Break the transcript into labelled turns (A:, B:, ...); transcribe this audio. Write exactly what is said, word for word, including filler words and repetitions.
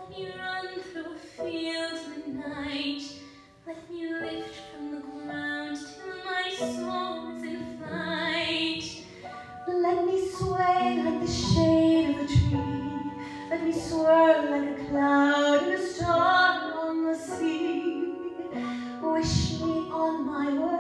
A: Let me run through fields in the night. Let me lift from the ground till my soul is in flight.
B: Let me sway like the shade of a tree. Let me swirl like a cloud in a storm on the sea. Wish me on my way.